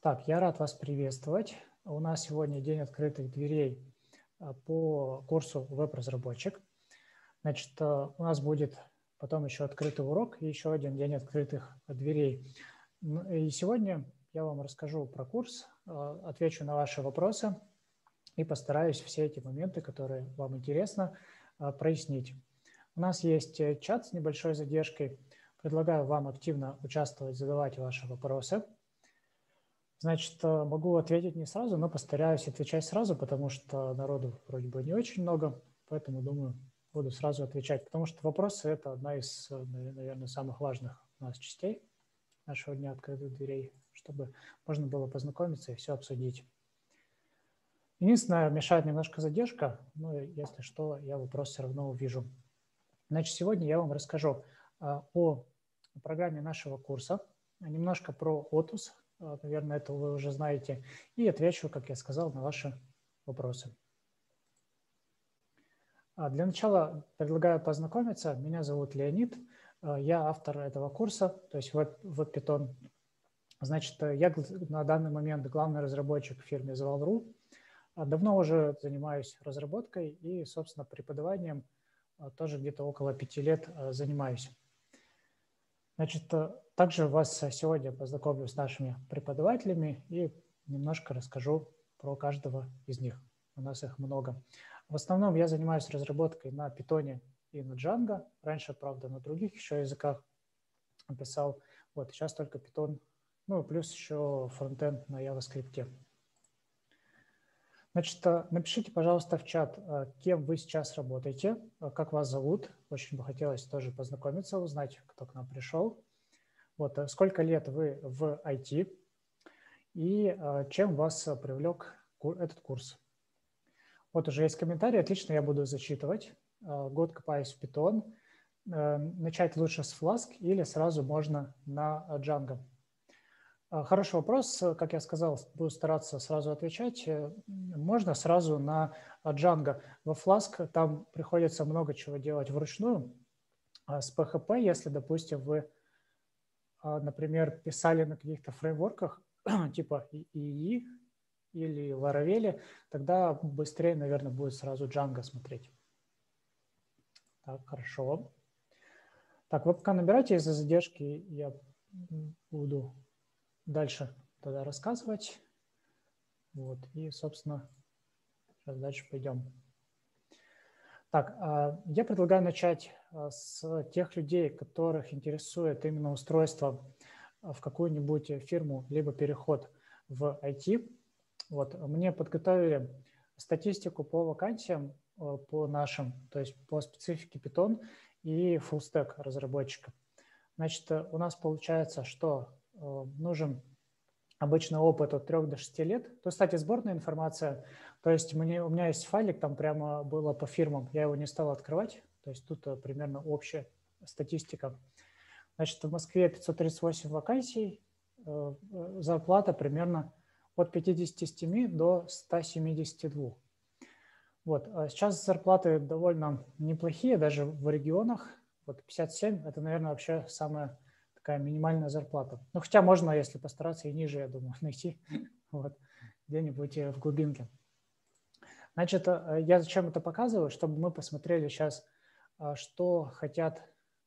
Так, я рад вас приветствовать. У нас сегодня день открытых дверей по курсу веб-разработчик. Значит, у нас будет потом еще открытый урок и еще один день открытых дверей. И сегодня я вам расскажу про курс, отвечу на ваши вопросы и постараюсь все эти моменты, которые вам интересно, прояснить. У нас есть чат с небольшой задержкой. Предлагаю вам активно участвовать, задавать ваши вопросы. Значит, могу ответить не сразу, но постараюсь отвечать сразу, потому что народу вроде бы не очень много, поэтому, думаю, буду сразу отвечать, потому что вопросы – это одна из, наверное, самых важных у нас частей нашего дня открытых дверей, чтобы можно было познакомиться и все обсудить. Единственное, мешает немножко задержка, но если что, я вопрос все равно увижу. Значит, сегодня я вам расскажу о программе нашего курса, немножко про Otus, наверное, это вы уже знаете, и отвечу, как я сказал, на ваши вопросы. Для начала предлагаю познакомиться. Меня зовут Леонид, я автор этого курса, то есть WebPython. Значит, я на данный момент главный разработчик в фирме Zaval.ru. Давно уже занимаюсь разработкой и, собственно, преподаванием тоже где-то около 5 лет занимаюсь. Значит, также вас сегодня познакомлю с нашими преподавателями и немножко расскажу про каждого из них. У нас их много. В основном я занимаюсь разработкой на Python и на Django. Раньше, правда, на других еще языках писал. Вот, сейчас только Python, ну, плюс еще фронтенд на JavaScript. Значит, напишите, пожалуйста, в чат, кем вы сейчас работаете, как вас зовут. Очень бы хотелось тоже познакомиться, узнать, кто к нам пришел. Вот, сколько лет вы в IT и чем вас привлек этот курс. Вот уже есть комментарий, отлично, я буду зачитывать. Год копаюсь в Python. Начать лучше с Flask или сразу можно на Django? Хороший вопрос. Как я сказал, буду стараться сразу отвечать. Можно сразу на Django. Во Flask там приходится много чего делать вручную. С PHP, если, допустим, вы, например, писали на каких-то фреймворках типа EE или Laravel, тогда быстрее, наверное, будет сразу Django смотреть. Так, хорошо. Так, вы пока набирайте из-за задержки, я буду дальше тогда рассказывать. Вот, и, собственно, сейчас дальше пойдем. Так, я предлагаю начать с тех людей, которых интересует именно устройство в какую-нибудь фирму, либо переход в IT. Вот, мне подготовили статистику по вакансиям, по нашим, то есть по специфике Python и full stack разработчика. Значит, у нас получается, что нужен обычно опыт от 3 до 6 лет. То, кстати, сборная информация. То есть у меня есть файлик, там прямо было по фирмам, я его не стал открывать. То есть тут примерно общая статистика. Значит, в Москве 538 вакансий, зарплата примерно от 57 до 172. Вот. Сейчас зарплаты довольно неплохие, даже в регионах. Вот 57 – это, наверное, вообще самая такая минимальная зарплата. Ну, хотя можно, если постараться, и ниже, я думаю, найти вот, где-нибудь в глубинке. Значит, я зачем это показываю? Чтобы мы посмотрели сейчас, что хотят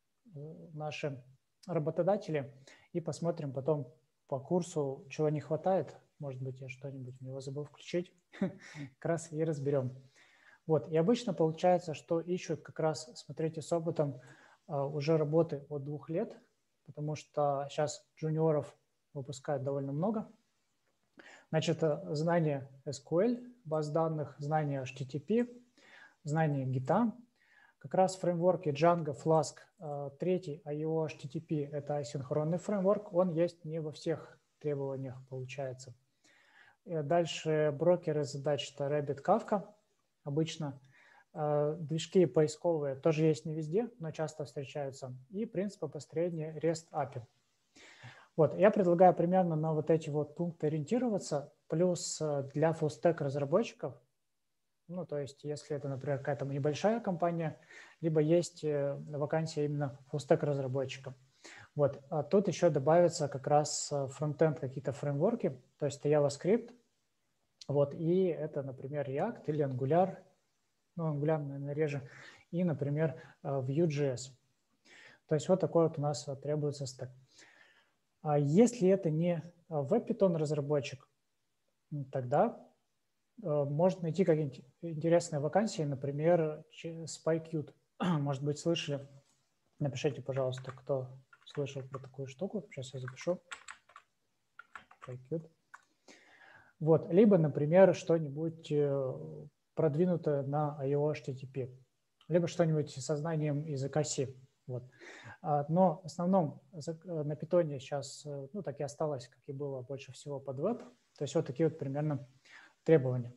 наши работодатели, и посмотрим потом по курсу, чего не хватает. Может быть, я что-нибудь в него забыл включить. Как раз и разберем. Вот. И обычно получается, что ищут как раз, смотрите, с опытом уже работы от 2 лет, потому что сейчас джуниоров выпускают довольно много. Значит, знание SQL, баз данных, знание HTTP, знание Git. Как раз фреймворки Django, Flask, третий IO HTTP – это асинхронный фреймворк, он есть не во всех требованиях, получается. И дальше брокеры задач – это Rabbit, Kafka. Обычно движки поисковые тоже есть не везде, но часто встречаются. И принципы построения REST API. Вот, я предлагаю примерно на вот эти вот пункты ориентироваться. Плюс для full-stack разработчиков, ну, то есть если это, например, какая-то небольшая компания, либо есть вакансия именно full-stack разработчиков. Вот. А тут еще добавится как раз фронтенд, какие-то фреймворки, то есть это JavaScript, вот, и это, например, React или Angular, ну, Angular, наверное, реже, и, например, Vue.js. То есть вот такой вот у нас требуется стек. А если это не веб-питон разработчик, тогда можно найти какие-нибудь интересные вакансии, например, SpyQt. Может быть, слышали? Напишите, пожалуйста, кто слышал про такую штуку. Сейчас я запишу. SpyQt. Вот. Либо, например, что-нибудь продвинутое на IO HTTP. Либо что-нибудь со знанием языка C. Вот. Но в основном на питоне сейчас, ну, так и осталось, как и было больше всего под веб. То есть вот такие вот примерно требования.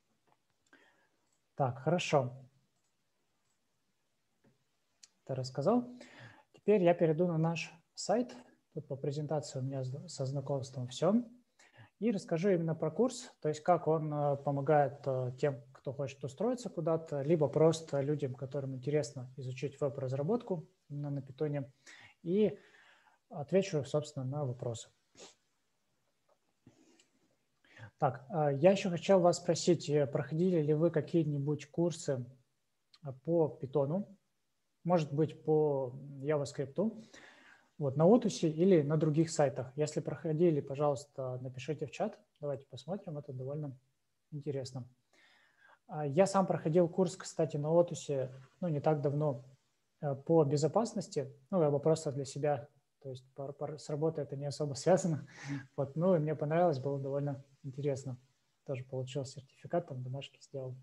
Так, хорошо. Это рассказал. Теперь я перейду на наш сайт. Тут по презентации у меня со знакомством все. И расскажу именно про курс, то есть как он помогает тем, кто хочет устроиться куда-то, либо просто людям, которым интересно изучить веб-разработку именно на питоне. И отвечу, собственно, на вопросы. Так, я еще хотел вас спросить, проходили ли вы какие-нибудь курсы по питону, может быть, по JavaScript, вот, на Otus или на других сайтах? Если проходили, пожалуйста, напишите в чат, давайте посмотрим, это довольно интересно. Я сам проходил курс, кстати, на Otus, ну, не так давно, по безопасности, ну, я бы просто для себя, то есть с работой это не особо связано, вот, ну, и мне понравилось, было довольно интересно, тоже получил сертификат, там домашки сделал.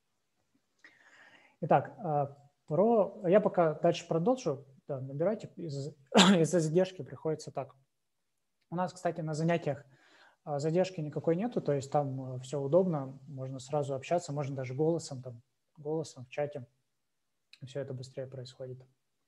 Итак, я пока дальше продолжу, да, набирайте, из-за задержки приходится так. У нас, кстати, на занятиях задержки никакой нету, то есть там все удобно, можно сразу общаться, можно даже голосом в чате, все это быстрее происходит.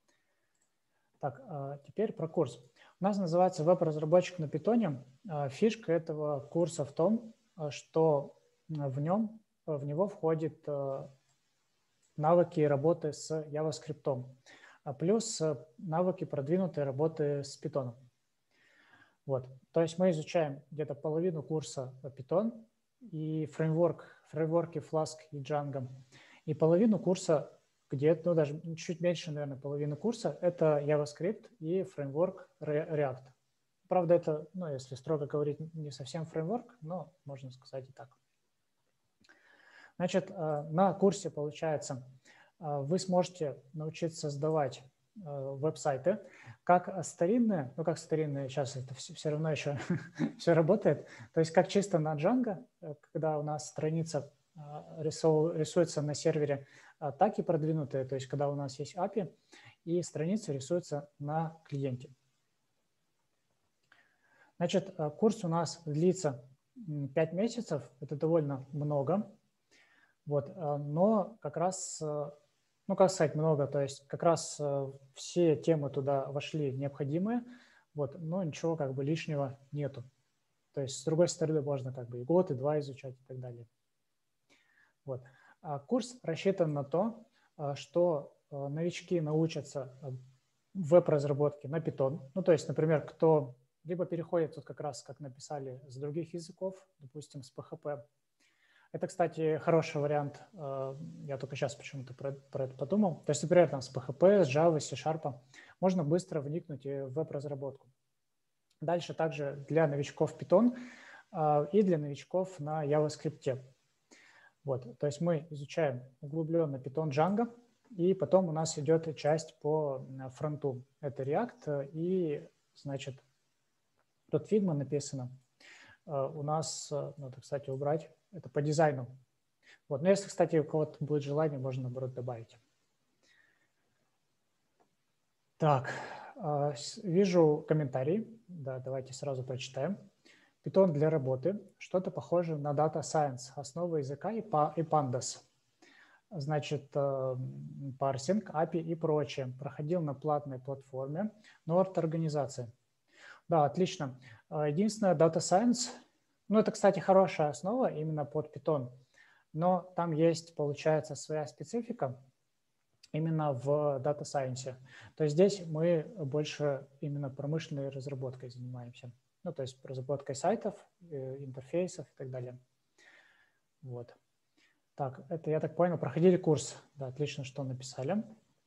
Так, теперь про курс. У нас называется веб-разработчик на питоне. Фишка этого курса в том, что в него входит навыки работы с JavaScript, плюс навыки продвинутой работы с питоном. Вот. То есть мы изучаем где-то половину курса Python и фреймворки Flask и Django, и половину курса, где-то, ну, даже чуть меньше, наверное, половины курса, это JavaScript и фреймворк React. Правда, это, ну, если строго говорить, не совсем фреймворк, но можно сказать и так. Значит, на курсе, получается, вы сможете научиться создавать веб-сайты, как старинные, ну как старинные, сейчас это все равно еще все работает, то есть как чисто на Django, когда у нас страница рисуется на сервере, так и продвинутые, то есть когда у нас есть API и страница рисуется на клиенте. Значит, курс у нас длится 5 месяцев, это довольно много, вот, но как раз, ну, как сказать, много, то есть как раз все темы туда вошли необходимые, вот, но ничего как бы лишнего нету. То есть с другой стороны можно как бы и год, и два изучать и так далее. Вот. Курс рассчитан на то, что новички научатся веб-разработке на Python. Ну, то есть, например, кто либо переходит тут как раз, как написали, с других языков, допустим, с PHP. Это, кстати, хороший вариант. Я только сейчас почему-то про это подумал. То есть, например, там, с PHP, с Java, с C# можно быстро вникнуть в веб-разработку. Дальше также для новичков Python и для новичков на JavaScript. Вот, то есть мы изучаем углубленно Python Django, и потом у нас идет часть по фронту. Это React, и, значит, тут Figma написано. У нас, надо, кстати, убрать, это по дизайну. Вот, но если, кстати, у кого-то будет желание, можно, наоборот, добавить. Так, вижу комментарии. Да, давайте сразу прочитаем. Python для работы. Что-то похоже на Data Science. Основа языка и Pandas. Значит, парсинг, API и прочее. Проходил на платной платформе. Nord организация. Да, отлично. Единственное, Data Science, ну, это, кстати, хорошая основа именно под Python, но там есть, получается, своя специфика. именно в Data Science. То есть здесь мы больше именно промышленной разработкой занимаемся. Ну, то есть разработкой сайтов, интерфейсов и так далее. Вот. Так, это, я так понял, проходили курс. Да, отлично, что написали.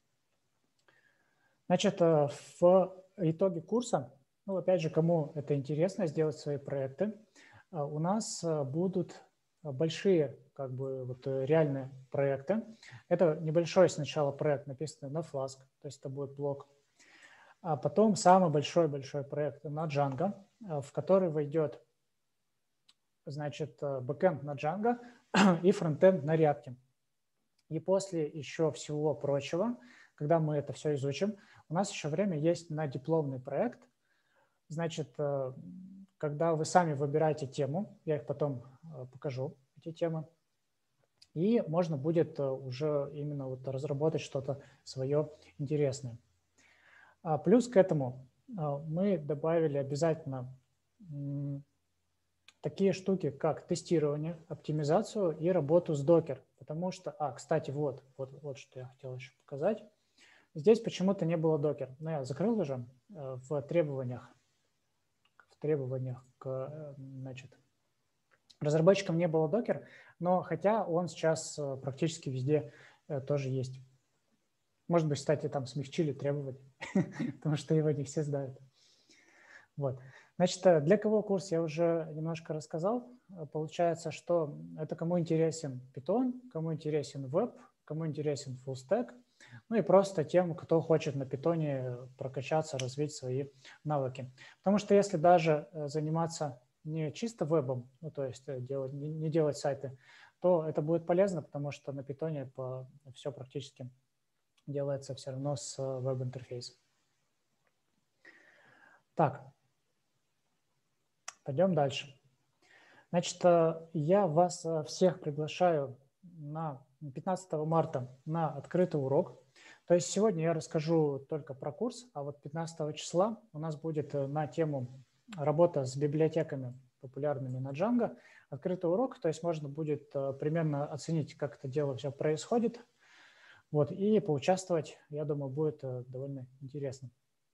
Значит, в итоге курса, ну, опять же, кому это интересно, сделать свои проекты, у нас будут большие, как бы, вот реальные проекты. Это небольшой сначала проект, написанный на Flask, то есть это будет блок. А потом самый большой проект на Django, в который войдет, значит, бэкэнд на Django и фронтенд на React. И после еще всего прочего, когда мы это все изучим, у нас еще время есть на дипломный проект. Значит, когда вы сами выбираете тему, я их потом покажу, эти темы, и можно будет уже именно вот разработать что-то свое интересное. Плюс к этому мы добавили обязательно такие штуки, как тестирование, оптимизацию и работу с Docker. Потому что, кстати, вот что я хотел еще показать. Здесь почему-то не было Docker. Но я закрыл уже в требованиях к, значит, разработчикам не было Docker, но хотя он сейчас практически везде тоже есть. Может быть, кстати, там смягчили требования, потому что его не все знают. Вот. Значит, для кого курс я уже немножко рассказал. Получается, что это кому интересен Python, кому интересен веб, кому интересен full stack, ну и просто тем, кто хочет на Python прокачаться, развить свои навыки. Потому что если даже заниматься не чисто вебом, ну то есть не делать сайты, то это будет полезно, потому что на Python все практически делается все равно с веб-интерфейсом. Так. Пойдем дальше. Значит, я вас всех приглашаю на 15 марта на открытый урок. То есть сегодня я расскажу только про курс, а вот 15 числа у нас будет на тему работа с библиотеками, популярными на Django, открытый урок. То есть можно будет примерно оценить, как это дело все происходит. Вот, и поучаствовать, я думаю, будет довольно интересно.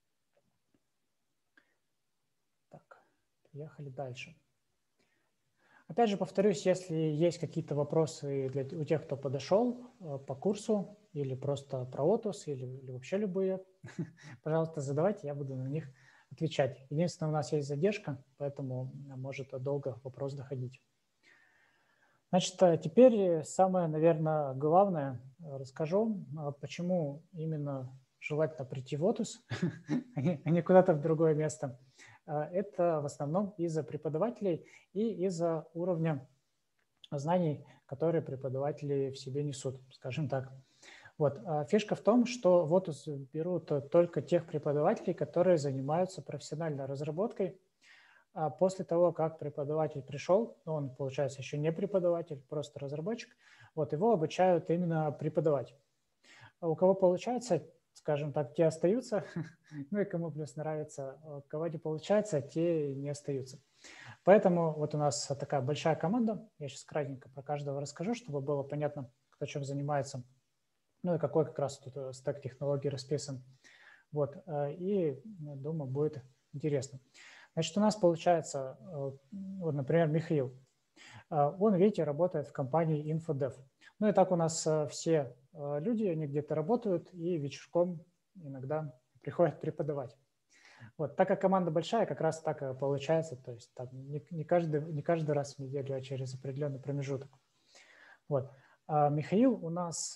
Так, поехали дальше. Опять же, повторюсь, если есть какие-то вопросы у тех, кто подошел по курсу, или просто про Otus, или вообще любые, пожалуйста, задавайте, я буду на них отвечать. Единственное, у нас есть задержка, поэтому может долго вопрос доходить. Значит, теперь самое, наверное, главное расскажу, почему именно желательно прийти в Otus, а не куда-то в другое место. Это в основном из-за преподавателей и из-за уровня знаний, которые преподаватели в себе несут, скажем так. Вот. Фишка в том, что в Otus берут только тех преподавателей, которые занимаются профессиональной разработкой. А после того, как преподаватель пришел, он, получается, еще не преподаватель, просто разработчик, вот его обучают именно преподавать. А у кого получается, скажем так, те остаются, ну и кому плюс нравится, у кого не получается, те не остаются. Поэтому вот у нас такая большая команда, я сейчас кратенько про каждого расскажу, чтобы было понятно, кто чем занимается, ну и какой как раз тут стек технологий расписан. Вот, и, думаю, будет интересно. Значит, у нас получается, вот, например, Михаил. Он, видите, работает в компании InfoDev. Ну и так у нас все люди, они где-то работают и вечерком иногда приходят преподавать. Вот, так как команда большая, как раз так получается, то есть там, не каждый раз в неделю, а через определенный промежуток. Вот. Михаил у нас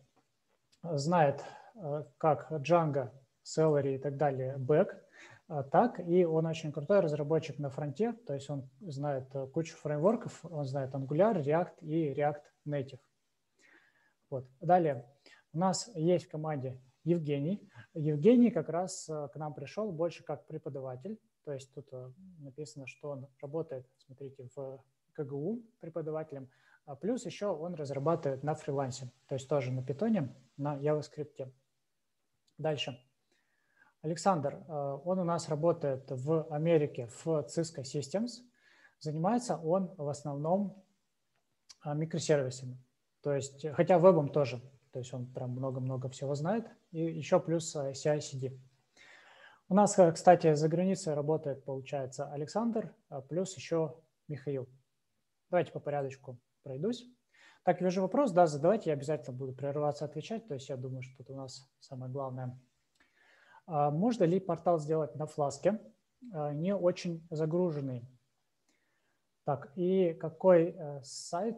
знает как Django, Celery и так далее, бэк, так и он очень крутой разработчик на фронте, то есть он знает кучу фреймворков, он знает Angular, React и React Native. Вот. Далее у нас есть в команде Евгений. Евгений как раз к нам пришел больше как преподаватель, то есть тут написано, что он работает, смотрите, в КГУ преподавателем, плюс еще он разрабатывает на фрилансе, то есть тоже на Python, на JavaScript. Дальше. Александр, он у нас работает в Америке в Cisco Systems. Занимается он в основном микросервисами. То есть, хотя вебом тоже. То есть он прям много-много всего знает. И еще плюс CI/CD. У нас, кстати, за границей работает, получается, Александр, плюс еще Михаил. Давайте по порядочку пройдусь. Так, вижу вопрос, да, задавайте, я обязательно буду прерываться, отвечать. То есть я думаю, что это у нас самое главное. Можно ли портал сделать на фласке, не очень загруженный? Так, и какой сайт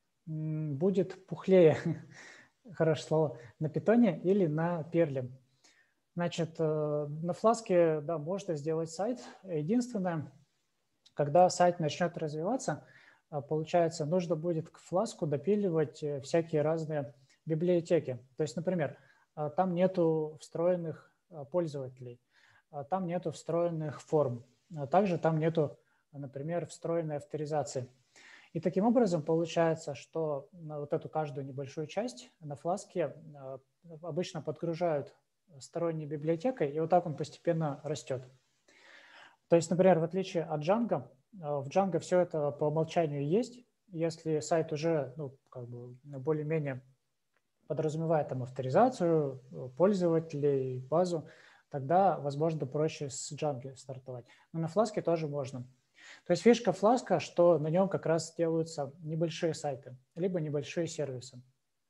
будет пухлее, хорошее слово, на питоне или на перле? Значит, на фласке, да, можно сделать сайт. Единственное, когда сайт начнет развиваться, получается, нужно будет к фласку допиливать всякие разные библиотеки. То есть, например, там нету встроенных пользователей, там нету встроенных форм, также там нету, например, встроенной авторизации. И таким образом получается, что на вот эту каждую небольшую часть на фласке обычно подгружают сторонней библиотекой, и вот так он постепенно растет. То есть, например, в отличие от Django, в Django все это по умолчанию есть. Если сайт уже как бы более-менее подразумевает там авторизацию пользователей, базу, тогда, возможно, проще с Django стартовать. Но на Flask тоже можно. То есть фишка Flask, что на нем как раз делаются небольшие сайты, либо небольшие сервисы.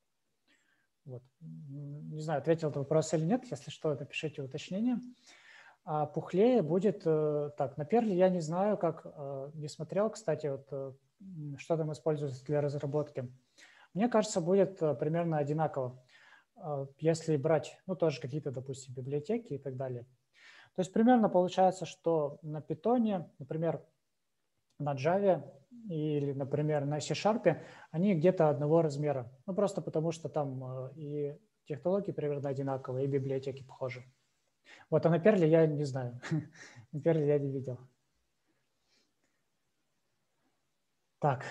Вот. Не знаю, ответил на вопрос или нет. Если что, напишите уточнение. А пухлее будет так. На Perl я не знаю, как, не смотрел, кстати, вот, что там используется для разработки. Мне кажется, будет примерно одинаково, если брать, тоже какие-то, допустим, библиотеки и так далее. То есть примерно получается, что на Python, например, на Java или, например, на C-Sharp, они где-то одного размера. Просто потому что там и технологии примерно одинаковые, и библиотеки похожи. Вот, а на Perl я не знаю. На Perl я не видел. Так.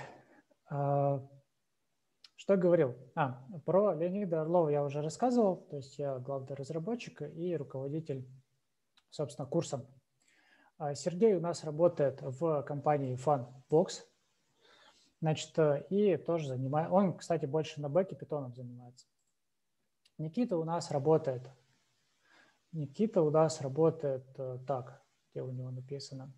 Что говорил? Про Леонида Орлова я уже рассказывал. То есть я главный разработчик и руководитель, собственно, курса. Сергей у нас работает в компании Funbox. Значит, и тоже занимается. Он, кстати, больше на бэке питоном занимается. Никита у нас работает. Так, где у него написано?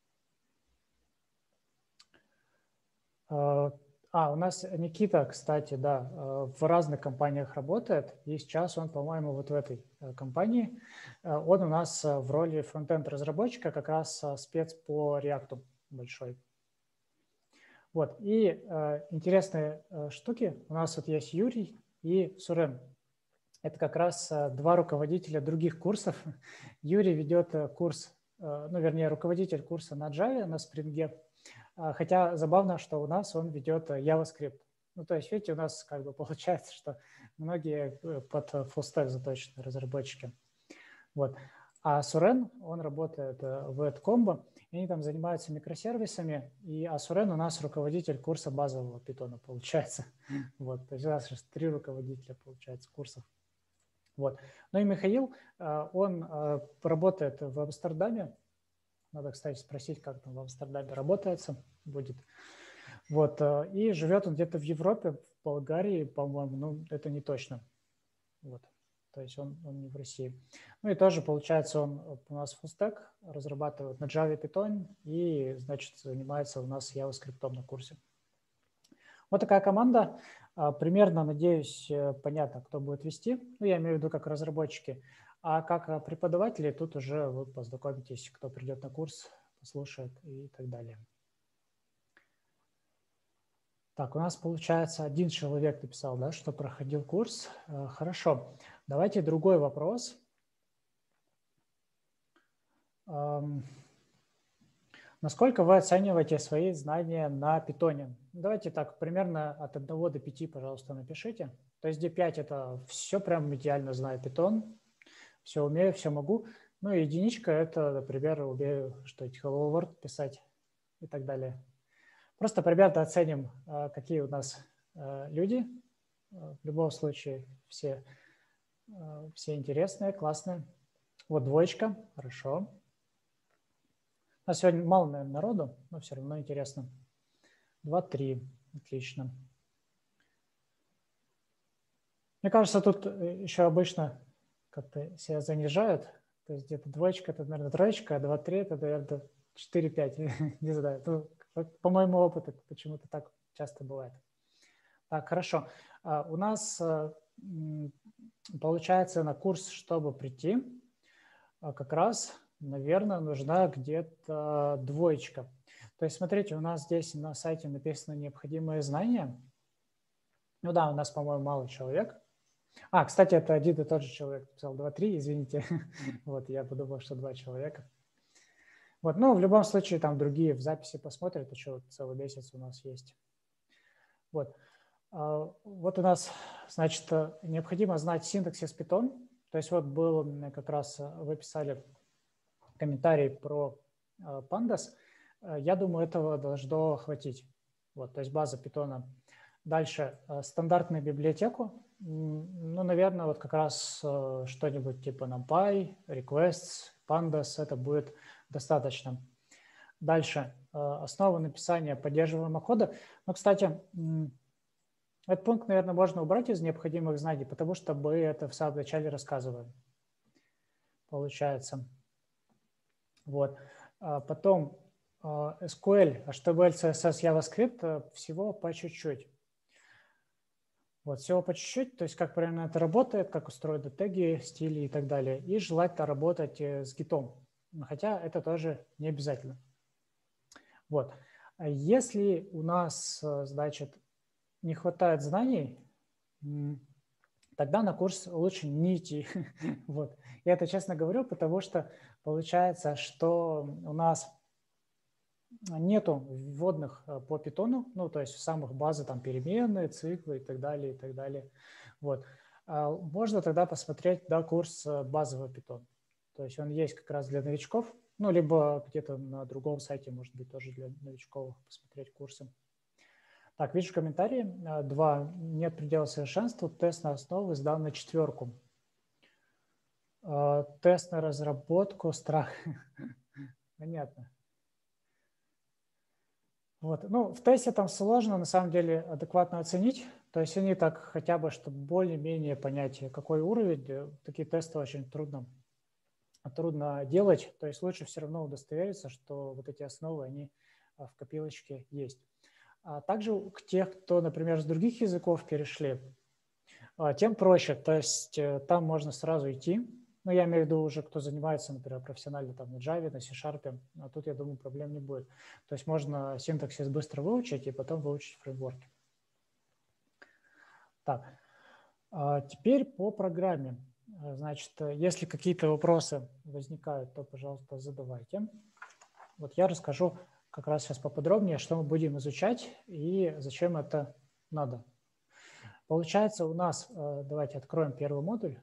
У нас Никита, кстати, да, в разных компаниях работает, и сейчас он, по-моему, вот в этой компании. Он у нас в роли фронтенд-разработчика, как раз спец по React большой. Вот, и интересные штуки. У нас вот есть Юрий и Сурен. Это как раз два руководителя других курсов. Юрий ведет курс, вернее, руководитель курса на Java, на Spring. Хотя забавно, что у нас он ведет JavaScript. То есть, видите, у нас как бы получается, что многие под full stack заточены разработчики. Вот. А Сурен, он работает в AdCombo, и они там занимаются микросервисами, а Сурен у нас руководитель курса базового питона, получается. Вот. То есть у нас 3 руководителя, получается, курсов. Вот. Ну и Михаил, он работает в Амстердаме. Надо, кстати, спросить, как там в Амстердаме работается будет. Вот. И живет он где-то в Европе, в Болгарии, по-моему, это не точно. Вот. То есть он не в России. И тоже, получается, он у нас full-stack разрабатывает на Java, Python и, значит, занимается у нас JavaScript на курсе. Вот такая команда. Примерно, надеюсь, понятно, кто будет вести. Я имею в виду как разработчики. А как преподаватели, тут уже вы познакомитесь, кто придет на курс, послушает и так далее. Так, у нас, получается, один человек написал, да, что проходил курс. Хорошо. Давайте другой вопрос. Насколько вы оцениваете свои знания на питоне? Давайте так, примерно от 1 до 5, пожалуйста, напишите. То есть где 5 – это все прям идеально знаю питон, все умею, все могу. И единичка – это, например, умею что-нибудь hello world писать и так далее. Просто примерно оценим, какие у нас люди. В любом случае все интересные, классные. Вот 2, хорошо. У нас сегодня мало, наверное, народу, но все равно интересно. 2, 3, отлично. Мне кажется, тут еще обычно как-то себя занижают. То есть где-то двоечка, это, наверное, троечка, а 2, 3, это, наверное, 4, 5. Не знаю. Ну, по моему опыту почему-то так часто бывает. Так, хорошо. У нас получается на курс, чтобы прийти, как раз, наверное, нужна где-то двоечка. То есть, смотрите, у нас здесь на сайте написано необходимые знания. Ну да, у нас, по-моему, мало человек. Кстати, это один и тот же человек написал 2-3, извините. Вот, я подумал, что 2 человека. Вот, ну, в любом случае, там другие в записи посмотрят, еще целый месяц у нас есть. Вот. Вот у нас, значит, необходимо знать синтаксис Python. То есть вот был как раз, вы писали комментарий про Pandas. Я думаю, этого должно хватить. Вот, то есть база Python. Дальше стандартную библиотеку. Ну, наверное, вот как раз что-нибудь типа NumPy, Requests, Pandas, это будет достаточно. Дальше основа написания поддерживаемого кода. Ну, кстати, этот пункт, наверное, можно убрать из необходимых знаний, потому что мы это в самом начале рассказываем. Получается. Вот. Потом SQL, HTML, CSS, JavaScript всего по чуть-чуть. Вот, всего по чуть-чуть, то есть как правильно это работает, как устроены теги, стили и так далее. И желательно работать с гитом, хотя это тоже не обязательно. Вот. Если у нас, значит, не хватает знаний, тогда на курс лучше не идти. Вот. Я это честно говорю, потому что получается, что у нас нету вводных по питону, ну, то есть в самых базы там переменные, циклы и так далее, и так далее. Вот. Можно тогда посмотреть, да, курс базовый питон. То есть он есть как раз для новичков, ну, либо где-то на другом сайте, может быть, тоже для новичков посмотреть курсы. Так, вижу комментарии. 2. Нет предела совершенства. Тест на основу сдан на 4. Тест на разработку. Страх. Понятно. Вот. Ну, в тесте там сложно, на самом деле, адекватно оценить. То есть они так хотя бы, чтобы более-менее понять, какой уровень. Такие тесты очень трудно делать. То есть лучше все равно удостовериться, что вот эти основы, они в копилочке есть. Также к тех, кто, например, с других языков перешли, тем проще. То есть там можно сразу идти. Ну, я имею в виду уже, кто занимается, например, профессионально там на Java, на C-Sharp, а тут, я думаю, проблем не будет. То есть можно синтаксис быстро выучить и потом выучить фреймворки. Так, теперь по программе. Значит, если какие-то вопросы возникают, то, пожалуйста, задавайте. Вот я расскажу как раз сейчас поподробнее, что мы будем изучать и зачем это надо. Получается у нас, давайте откроем первый модуль.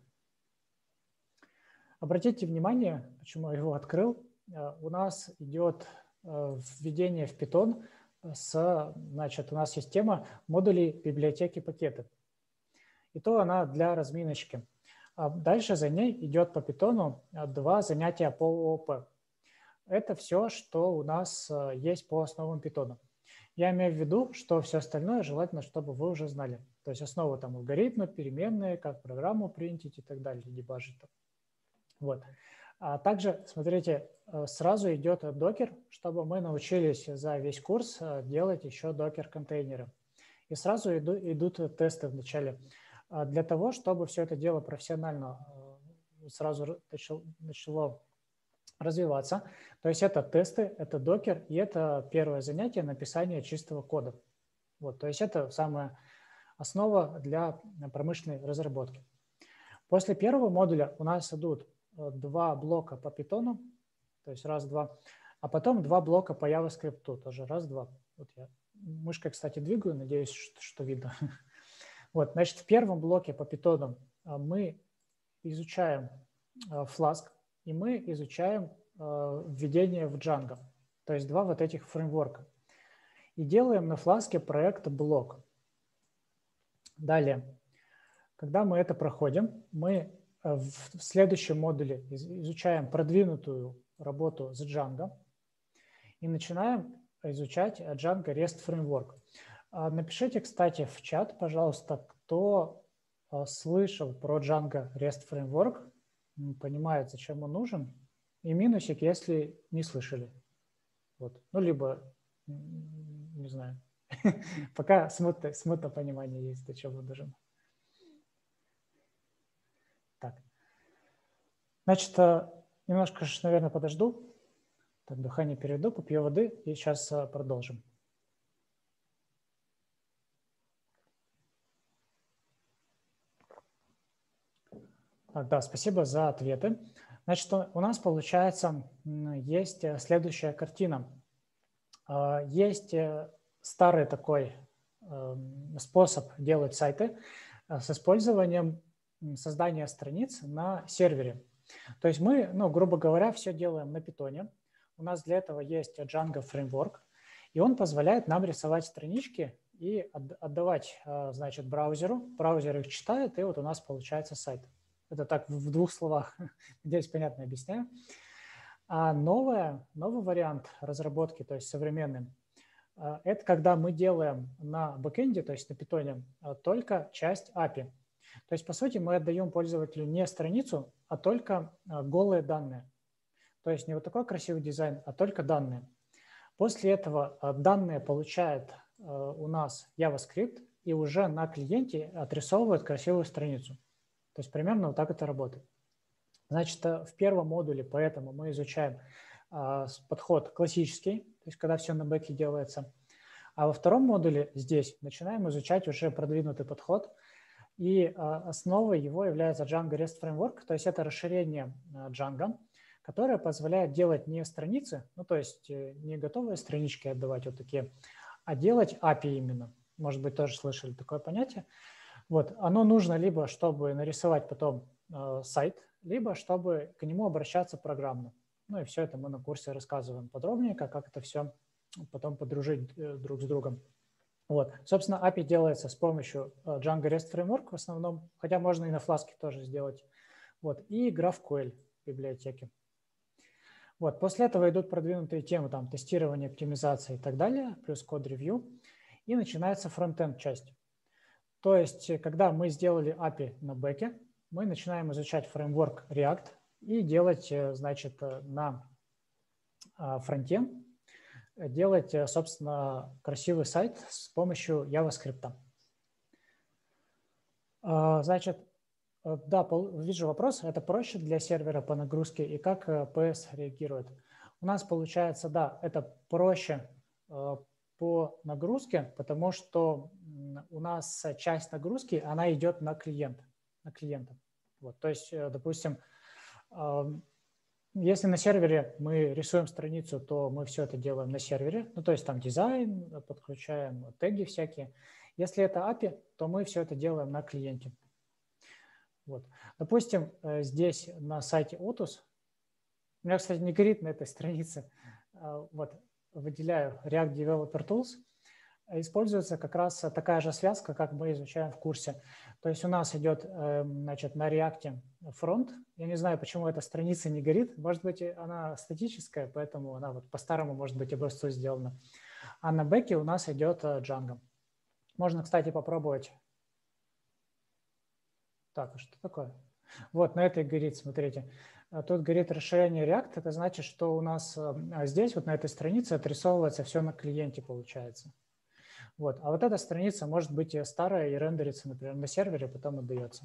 Обратите внимание, почему я его открыл. У нас идет введение в Python значит, у нас есть тема модулей библиотеки пакеты. И то она для разминочки. Дальше за ней идет по Python 2 занятия по ООП. Это все, что у нас есть по основам Python. Я имею в виду, что все остальное желательно, чтобы вы уже знали. То есть основы там алгоритмы, переменные, как программу принтить и так далее, дебажить. Вот. А также, смотрите, сразу идет докер, чтобы мы научились за весь курс делать еще докер-контейнеры. И сразу идут тесты в начале. Для того, чтобы все это дело профессионально сразу начало развиваться. То есть это тесты, это докер, и это первое занятие написания чистого кода. Вот, то есть это самая основа для промышленной разработки. После первого модуля у нас идут 2 блока по Python, то есть раз-два, а потом 2 блока по JavaScript, тоже раз-два. Вот я мышкой, кстати, двигаю, надеюсь, что видно. Вот, значит, в первом блоке по Python мы изучаем Flask, и мы изучаем введение в Django, то есть 2 вот этих фреймворка. И делаем на Flask проект блок. Далее, когда мы это проходим, мы в следующем модуле изучаем продвинутую работу с Django и начинаем изучать Django REST Framework. Напишите, кстати, в чат, пожалуйста, кто слышал про Django REST Framework, понимает, зачем он нужен, и минусик, если не слышали. Вот. Ну, либо, не знаю, пока смутное понимание есть, зачем он нужен. Так. Значит, немножко, наверное, подожду. Так, дыхание переведу, попью воды и сейчас продолжим. Так, да, спасибо за ответы. Значит, у нас, получается, есть следующая картина. Есть старый такой способ делать сайты с использованием создания страниц на сервере. То есть мы, грубо говоря, все делаем на Python. У нас для этого есть Django Framework, и он позволяет нам рисовать странички и отдавать, значит, браузеру. Браузер их читает, и вот у нас получается сайт. Это так в двух словах, надеюсь, понятно объясняю. А новый вариант разработки, то есть современный, это когда мы делаем на бэкэнде, то есть на Python, только часть API. То есть, по сути, мы отдаем пользователю не страницу, а только голые данные. То есть не вот такой красивый дизайн, а только данные. После этого данные получает у нас JavaScript и уже на клиенте отрисовывает красивую страницу. То есть примерно вот так это работает. Значит, в первом модуле поэтому мы изучаем подход классический, то есть когда все на бэке делается. А во втором модуле здесь начинаем изучать уже продвинутый подход. И основой его является Django REST Framework, то есть это расширение Django, которое позволяет делать не страницы, то есть не готовые странички отдавать вот такие, а делать API именно. Может быть, тоже слышали такое понятие. Вот, оно нужно либо, чтобы нарисовать потом сайт, либо чтобы к нему обращаться программно. И все это мы на курсе рассказываем подробненько, как это все потом подружить друг с другом. Вот. Собственно, API делается с помощью Django REST Framework в основном, хотя можно и на Flask тоже сделать. Вот. И GraphQL библиотеки. Вот. После этого идут продвинутые темы, там, тестирование, оптимизация и так далее, плюс код-ревью. И начинается фронтенд часть. То есть, когда мы сделали API на бэке, мы начинаем изучать фреймворк React и делать, значит, на фронте, делать, собственно, красивый сайт с помощью JavaScript. Значит, да, вижу вопрос. Это проще для сервера по нагрузке и как PS реагирует? У нас получается, да, это проще по нагрузке, потому что у нас часть нагрузки, она идет на клиента. Вот, то есть, допустим, если на сервере мы рисуем страницу, то мы все это делаем на сервере, то есть там дизайн, подключаем теги всякие. Если это API, то мы все это делаем на клиенте. Вот. Допустим, здесь на сайте Otus, у меня, кстати, не горит на этой странице, вот, выделяю React Developer Tools, используется как раз такая же связка, как мы изучаем в курсе. То есть у нас идет, значит, на React фронт. Я не знаю, почему эта страница не горит. Может быть, она статическая, поэтому она вот по-старому, может быть, образцу сделана. А на бэке у нас идет Django. Можно, кстати, попробовать. Так, а что такое? Вот, на этой горит, смотрите. Тут горит расширение React. Это значит, что у нас здесь, вот на этой странице, отрисовывается все на клиенте, получается. Вот. А вот эта страница может быть старая и рендерится, например, на сервере, потом отдается.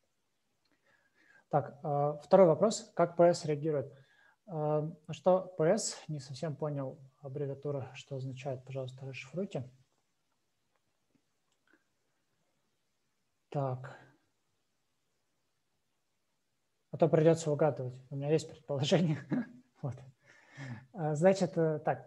Так, второй вопрос. Как PS реагирует? Что PS? Не совсем понял аббревиатура, что означает. Пожалуйста, расшифруйте. Так. А то придется угадывать. У меня есть предположение. Вот. Значит, так.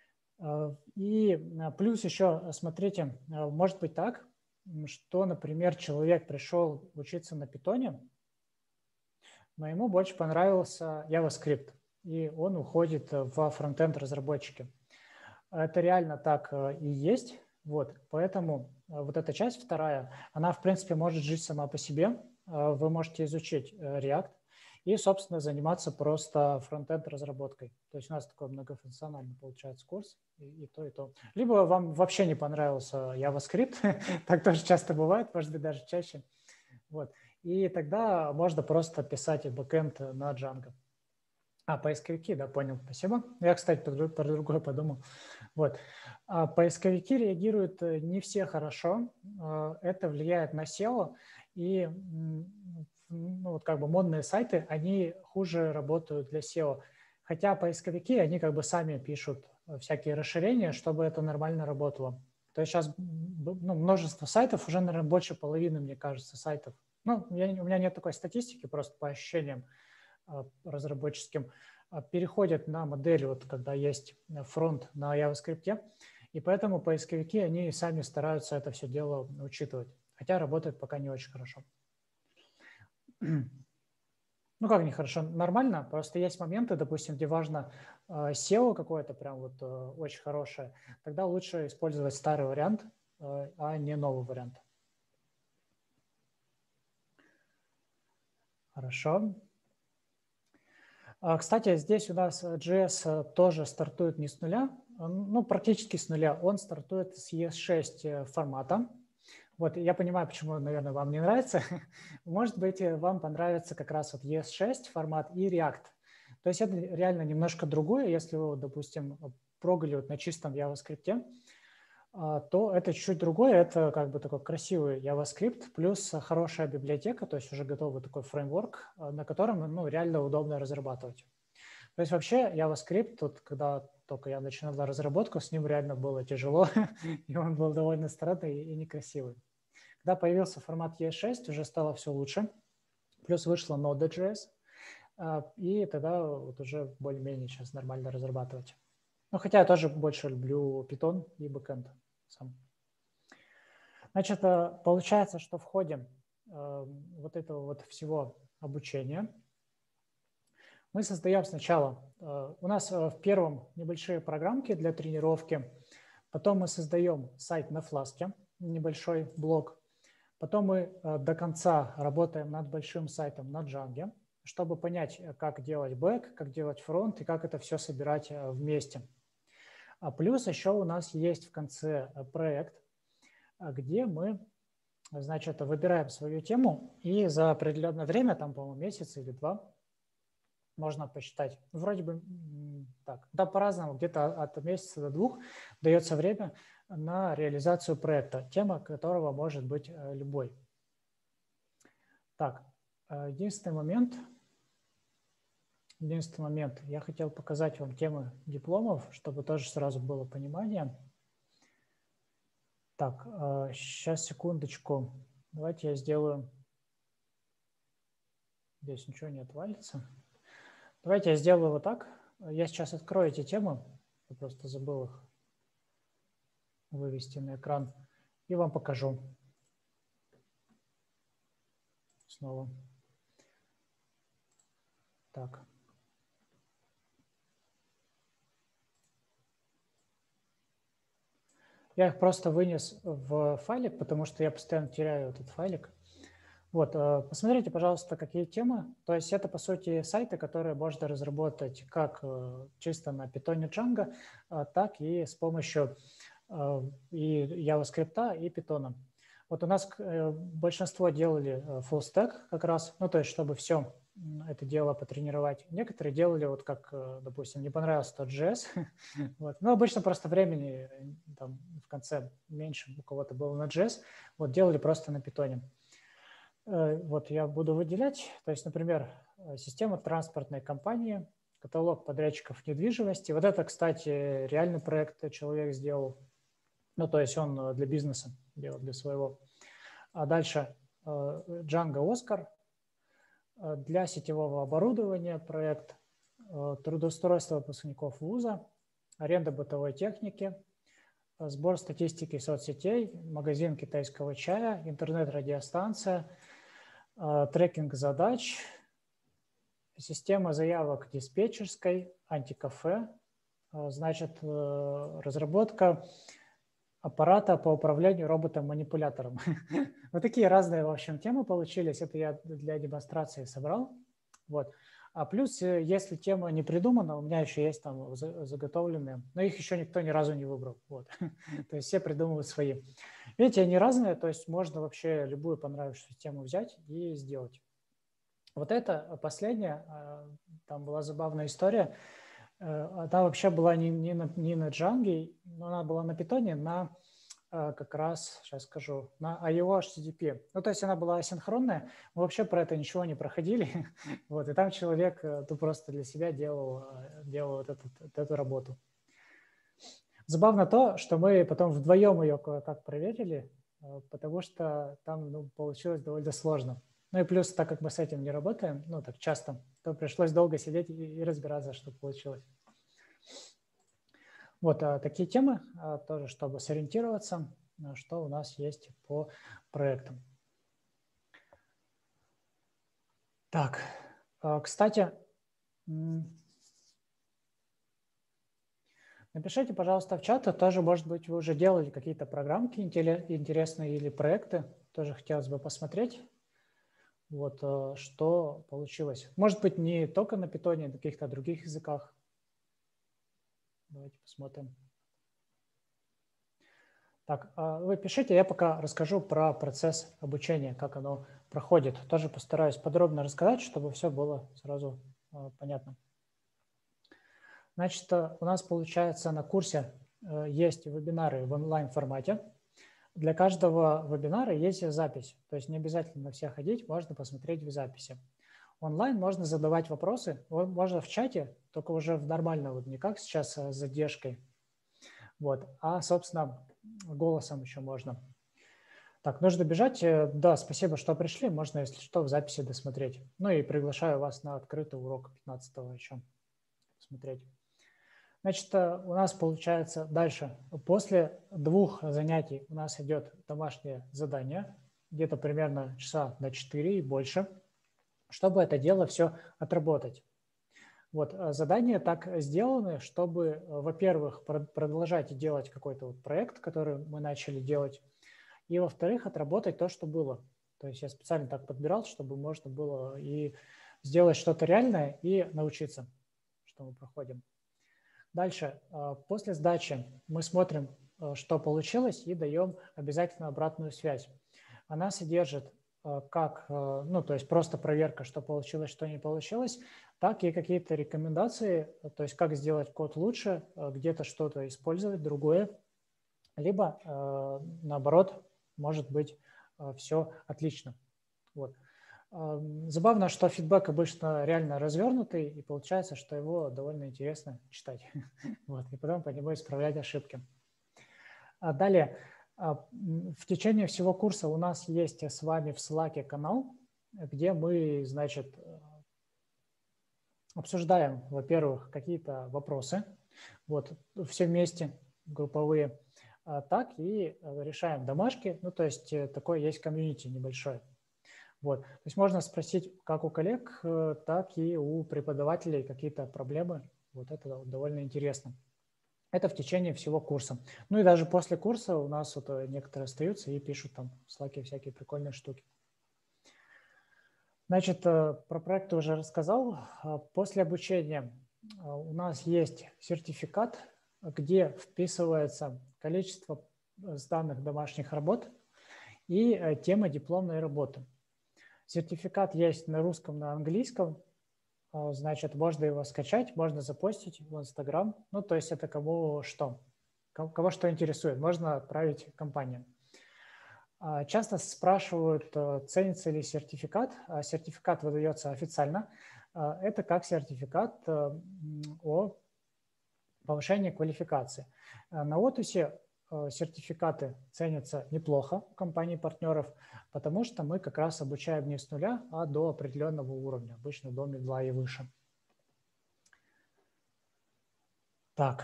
И плюс еще, смотрите, может быть так, что, например, человек пришел учиться на Python, но ему больше понравился JavaScript, и он уходит во фронтенд разработчики. Это реально так и есть. Вот. Поэтому вот эта часть вторая, она, в принципе, может жить сама по себе. Вы можете изучить React и, собственно, заниматься просто фронтенд разработкой. То есть у нас такой многофункциональный получается курс, и то, и то. Либо вам вообще не понравился JavaScript, так тоже часто бывает, может быть, даже чаще. Вот. И тогда можно просто писать бэкэнд на Django. Поисковики, да, понял, спасибо. Я, кстати, про другое подумал. Вот. Поисковики реагируют не все хорошо. Это влияет на SEO. И вот как бы модные сайты, они хуже работают для SEO. Хотя поисковики, они как бы сами пишут всякие расширения, чтобы это нормально работало. То есть сейчас множество сайтов, уже, наверное, больше половины, мне кажется, сайтов. У меня нет такой статистики, просто по ощущениям разработческим, переходят на модель, вот когда есть фронт на JavaScript, и поэтому поисковики, они сами стараются это все дело учитывать, хотя работает пока не очень хорошо. Ну, как нехорошо, нормально, просто есть моменты, допустим, где важно SEO какое-то прям вот очень хорошее, тогда лучше использовать старый вариант, а не новый вариант. Хорошо. Кстати, здесь у нас JS тоже стартует не с нуля, ну, практически с нуля. Он стартует с ES6 формата. Вот, я понимаю, почему, наверное, вам не нравится. Может быть, вам понравится как раз вот ES6 формат и React. То есть это реально немножко другое. Если вы, допустим, прогали вот на чистом JavaScript, то это чуть-чуть другое. Это как бы такой красивый JavaScript плюс хорошая библиотека, то есть уже готовый такой фреймворк, на котором реально удобно разрабатывать. То есть вообще JavaScript, тут, когда только я начинал разработку, с ним реально было тяжело, и он был довольно странный и некрасивый. Когда появился формат ES6, уже стало все лучше. Плюс вышла Node.js, и тогда вот уже более-менее сейчас нормально разрабатывать. Ну, хотя я тоже больше люблю Python и backend сам. Значит, получается, что в ходе вот этого вот всего обучения мы создаем сначала, у нас в первом небольшие программки для тренировки, потом мы создаем сайт на Flask, небольшой блок, потом мы до конца работаем над большим сайтом на Django, чтобы понять, как делать бэк, как делать фронт и как это все собирать вместе. Плюс еще у нас есть в конце проект, где мы, значит, выбираем свою тему и за определенное время, там, по-моему, месяц или два, можно посчитать, вроде бы так, да, по-разному, где-то от месяца до 2 дается время на реализацию проекта, тема которого может быть любой. Так, единственный момент, я хотел показать вам темы дипломов, чтобы тоже сразу было понимание. Так, сейчас, секундочку, давайте я сделаю, здесь ничего не отвалится. Давайте я сделаю вот так. Я сейчас открою эти темы. Я просто забыл их вывести на экран. И вам покажу снова. Так. Я их просто вынес в файлик, потому что я постоянно теряю этот файлик. Вот, посмотрите, пожалуйста, какие темы. То есть это, по сути, сайты, которые можно разработать как чисто на Python и Django, так и с помощью и JavaScript, и Python. Вот у нас большинство делали full stack как раз, ну, то есть чтобы все это дело потренировать. Некоторые делали, вот как, допустим, не понравился тот JS. Вот. Ну, обычно просто времени там в конце меньше у кого-то было на JS. Вот делали просто на Python. Вот я буду выделять, то есть, например, система транспортной компании, каталог подрядчиков недвижимости. Вот это, кстати, реальный проект человек сделал. Ну, то есть он для бизнеса делал, для своего. А дальше Django Oscar для сетевого оборудования проект, трудоустройство выпускников вуза, аренда бытовой техники, сбор статистики соцсетей, магазин китайского чая, интернет-радиостанция, трекинг задач, система заявок диспетчерской, антикафе, значит, разработка аппарата по управлению роботом-манипулятором. Вот такие разные, в общем, темы получились. Это я для демонстрации собрал. Вот. А плюс, если тема не придумана, у меня еще есть там заготовленные, но их еще никто ни разу не выбрал. Вот. То есть все придумывают свои. Видите, они разные, то есть можно вообще любую понравившуюся тему взять и сделать. Вот это последнее, там была забавная история. Она вообще была не на Django, но она была на Python, на как раз, сейчас скажу, на IO HTTP. Ну, то есть она была асинхронная, мы вообще про это ничего не проходили. Вот, и там человек просто для себя делал вот эту работу. Забавно то, что мы потом вдвоем ее кое-как проверили, потому что там получилось довольно сложно. Ну и плюс, так как мы с этим не работаем, ну так часто, то пришлось долго сидеть и разбираться, что получилось. Вот такие темы тоже, чтобы сориентироваться, что у нас есть по проектам. Так, кстати, напишите, пожалуйста, в чат, тоже, может быть, вы уже делали какие-то программки интересные или проекты, тоже хотелось бы посмотреть, вот, что получилось. Может быть, не только на Python, на каких-то других языках. Давайте посмотрим. Так, вы пишите, я пока расскажу про процесс обучения, как оно проходит. Тоже постараюсь подробно рассказать, чтобы все было сразу понятно. Значит, у нас получается на курсе есть вебинары в онлайн-формате. Для каждого вебинара есть запись, то есть не обязательно на все ходить, можно посмотреть в записи. Онлайн можно задавать вопросы, можно в чате, только уже в нормальном, вот не как сейчас с задержкой, вот, а, собственно, голосом еще можно. Так, нужно бежать. Да, спасибо, что пришли. Можно, если что, в записи досмотреть. Ну и приглашаю вас на открытый урок 15-го еще посмотреть. Значит, у нас получается дальше. После 2 занятий у нас идет домашнее задание, где-то примерно часа на 4 и больше, чтобы это дело все отработать. Вот, задания так сделаны, чтобы, во-первых, продолжать делать какой-то вот проект, который мы начали делать, и, во-вторых, отработать то, что было. То есть я специально так подбирал, чтобы можно было и сделать что-то реальное, и научиться, что мы проходим. Дальше, после сдачи мы смотрим, что получилось, и даем обязательно обратную связь. Она содержит как, ну, то есть просто проверка, что получилось, что не получилось, так и какие-то рекомендации, то есть как сделать код лучше, где-то что-то использовать, другое, либо, наоборот, может быть, все отлично. Вот. Забавно, что фидбэк обычно реально развернутый, и получается, что его довольно интересно читать. Вот, и потом по нему исправлять ошибки. Далее, в течение всего курса у нас есть с вами в Slack канал, где мы, значит, обсуждаем, во-первых, какие-то вопросы, вот, все вместе, групповые, так и решаем домашки, ну, то есть такое есть комьюнити небольшое. Вот. То есть можно спросить как у коллег, так и у преподавателей какие-то проблемы. Вот это довольно интересно. Это в течение всего курса. Ну и даже после курса у нас вот некоторые остаются и пишут там в Slack всякие прикольные штуки. Значит, про проект уже рассказал. После обучения у нас есть сертификат, где вписывается количество сданных домашних работ и тема дипломной работы. Сертификат есть на русском, на английском. Значит, можно его скачать, можно запостить в Инстаграм. Ну, то есть это кому что, кого что интересует. Можно отправить компаниям. Часто спрашивают, ценится ли сертификат. Сертификат выдается официально. Это как сертификат о повышении квалификации. На Отусе сертификаты ценятся неплохо у компаний-партнеров, потому что мы как раз обучаем не с нуля, а до определенного уровня, обычно до медла и выше. Так.